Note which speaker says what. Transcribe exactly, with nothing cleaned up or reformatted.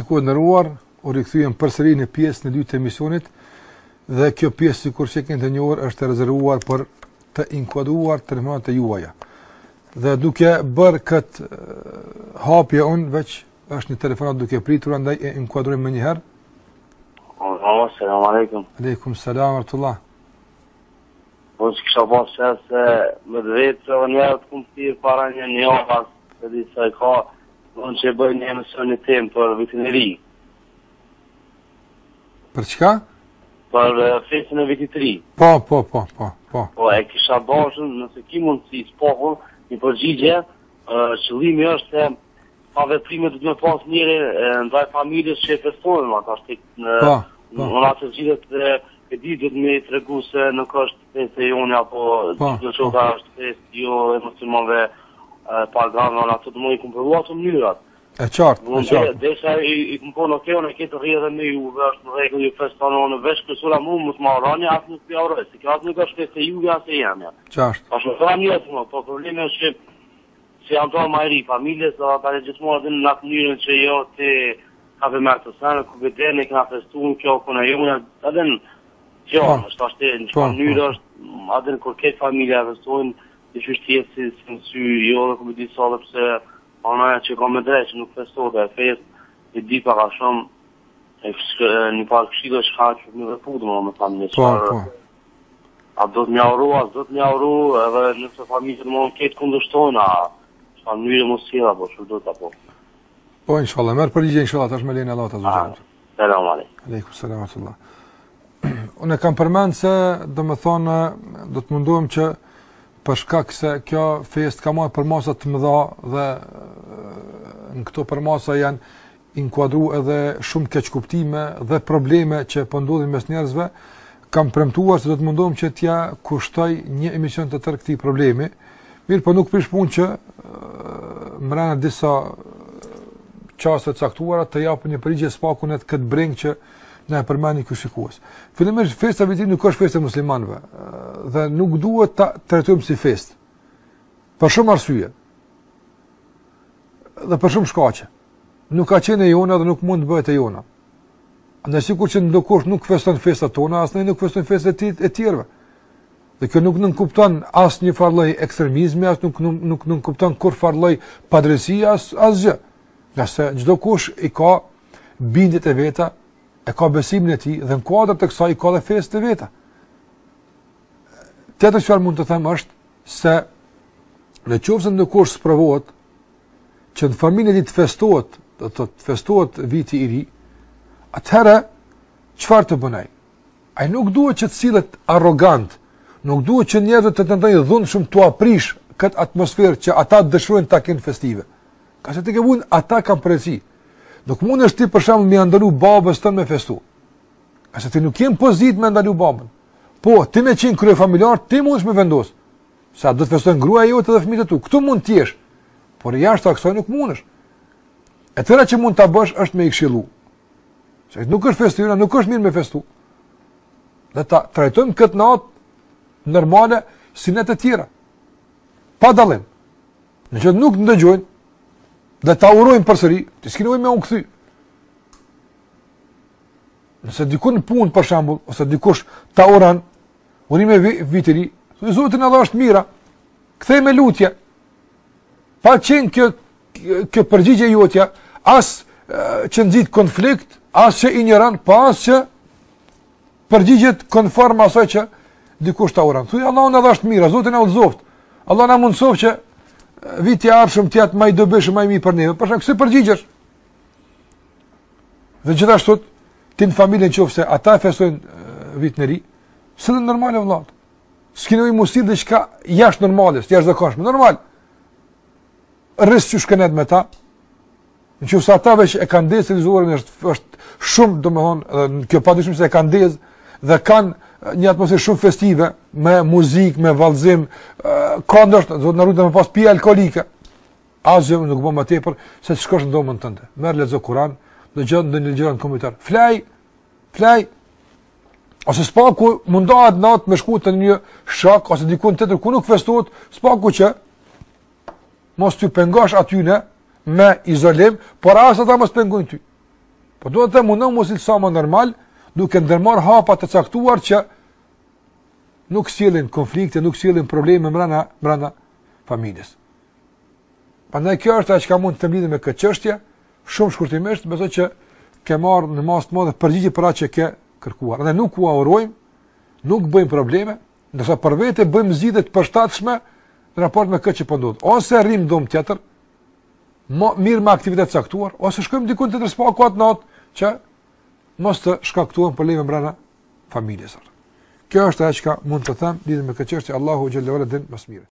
Speaker 1: shikuar nderuar, u rikthyem përsëri në pjesën e dytë të emisionit dhe kjo pjesë sikur që keni të njohur është e rezervuar për të inkuadruar telefonat e juaja. Dhe duke bërë këtë hapje unë veç është një telefonat duke pritur, andaj e inkuadrojmë më njëherë.
Speaker 2: Assalamu alaikum.
Speaker 1: Aleikum salam warahmatullah.
Speaker 2: Po që kësha pas qërë se me dhe vetë që njerë të kumë tirë para një një oras, se di se ka, në që bëj një emision një temë për vitin e ri.
Speaker 1: Për çka?
Speaker 2: Për festin e vitit të ri.
Speaker 1: Po, po, po, po, po.
Speaker 2: Po, e kisha bashën, nëse ki mundësi s'pohull, një përgjigje, qëllimi është se pa veprime të të me pas njëre ndaj familjes që e festojnë, ata është në në atë gjithet e di dhëtë me të regu se nuk është festë e jone, apo gjithë që ka është festë jo e muslimanve paganë, në atë të më i kumpërru ato mënyrat.
Speaker 1: E qartë, e qartë.
Speaker 2: Desha i kumpërru në kjo në këtë rrë dhe me juve, është në regull ju festonë në vesh kësura mu, më të marrani, asë nuk pja uroj, se kjo asë nuk është festë e juve, asë e jemja.
Speaker 1: Qartë.
Speaker 2: Ashtë në fëra njëtë më, po probleme është që që janë tonë ma i ri, familjes, dhe ata e gjithmonë dhe në atë mënyrën që jo të ka për mërë të sanë, ku këtë ne këna festu në kjo, këna jo, edhe në kjo, është ashtë në që mënyrë është, edhe në kur këtë familja festojnë, të që është jetë si në sy, jo dhe ku këtë disa dhe pëse anaja që ka me drejtë, që nuk festo dhe e fest, i di pa ka shumë, një parë këshilë është ka që një dhe putë më me familje, që a do të mja uru, a do të mja uru, edhe nëse familje më në këtë kundështojnë, a mënyrë mos sila, po që do të apo.
Speaker 1: Po, inshallah, merë përgjigje, inshallah, tash me lejnë Allah të zëgjë.
Speaker 2: Selam alejkum.
Speaker 1: Aleikum, selam atullah. Unë e kam përmenë se, do më thonë, do të mundohem që përshkak se kjo fest ka marrë përmasa të mëdha dhe në këto përmasa janë inkuadru edhe shumë keqkuptime dhe probleme që pëndodhin mes njerëzve, kam premtuar se do të mundohem që t'ja kushtoj një emision të tërë këtij problemi. Mirë, po nuk prish punë që mbrana disa qaste të caktuara të japë një përgjigje spaku në këtë brengë që na e përmendni ky shikues. Fillimisht festa e vitit nuk është festë e muslimanëve dhe nuk duhet ta trajtojmë si festë. Për shumë arsye. Dhe për shumë shkaqe. Nuk ka qenë e jona dhe nuk mund të bëhet e jona. Andaj sikur që ndokush nuk feston festat tona, as ne nuk festojmë festat e tjerëve. Dhe kjo nuk nënkupton as një farlloj ekstremizmi, as nuk nuk nuk nënkupton kur farlloj padrejësia, as asgjë. Nëse çdo kush i ka bindjet e veta, e ka besimin e tij dhe në kuadër të kësaj i ka dhe festë e veta. Tjetër çfarë mund të them është se në qoftë se ndonkush sprovohet që në familjen e tij të festohet, do të festohet viti i ri, atëherë çfarë të bënai? Ai nuk duhet që të sillet arrogant. Nuk duhet që njerëzit të tentojnë dhunshëm tu aprish këtë atmosferë që ata dëshirojnë ta kenë festive. Ka se të ke vënë ata kanë përgjegjësi. Nuk mundesh ti për shembull me ndalu babës tënd me festu. Ka se ti nuk je në pozitë me ndalu babën. Po, ti me qenë kryefamiliar, ti mundesh me vendos. Sa do të festojnë gruaja jote dhe fëmijët e tu. Ktu mund të jesh. Por jashtë kësaj nuk mundesh. E tëra që mund ta bësh është me i këshillu. Se nuk është festë, nuk është mirë me festu. Dhe ta trajtojmë këtë natë normale si në të tjera. Pa dallim. Nëse nuk ndëgjojnë dhe ta urojnë përsëri, ti s'ke nevojë me u kthy. Nëse diku në punë për shembull, ose dikush ta uron, urime vit i ri, Zotin Allah është mira. Kthej me lutje. Pa qenë kjo kjo përgjigje jotja, as që nxit konflikt, as që injoran, pa as që përgjigjet konform asaj që dikush ta uron. Thuaj Allahu na dhash mira, Zoti na udhëzoft. Allah na mundsof që viti i ardhshëm të jetë më i dobishëm, më i mirë për ne. Për shkak se përgjigjesh. Dhe gjithashtu ti në familjen nëse ata festojnë vitin e ri, s'është normale vëllai. S'ke nevojë mos i diçka jashtë normale, jashtë zakonshme, normal. Rreth që shkenet me ta. Nëse ata veç e kanë desirizuar është është shumë, domethënë, kjo padyshim se e kanë dez dhe kanë një atmosferë shumë festive, me muzikë, me vallëzim, ka ndoshta do të na rrugë me pas pije alkolike. Asgjë nuk bën më tepër se të shkosh në dhomën tënde. Merr lexo Kur'an, dëgjon ndonjë gjë në komunitar. Flaj, flaj. Ose spaku mundohet natë me shku të një shok ose diku tjetër ku nuk festohet, spaku që mos t'ju pengosh aty në me izolim, por as ata mos pengojnë ty. Po duhet të mundohu mos i sa më normal, duke ndërmarr hapa të caktuar që nuk sjellin konflikte, nuk sjellin probleme brenda brenda familjes. Prandaj kjo është ajo që mund të lidhet me këtë çështje, shumë shkurtimisht, besoj që ke marrë në mas të madhe përgjigje për atë që ke kërkuar. Ne nuk u urojmë, nuk bëjmë probleme, ndërsa për vete bëjmë zgjidhje të përshtatshme në raport me këtë që po ndodh. Ose rrim dom tjetër, më mirë me aktivitet caktuar, ose shkojmë diku tjetër spaku atë natë që mos të shkaktojmë probleme brenda familjes. Kjo është ajo që mund të them lidhur me këtë çështje. Allahu xhallahu ala din më së miri.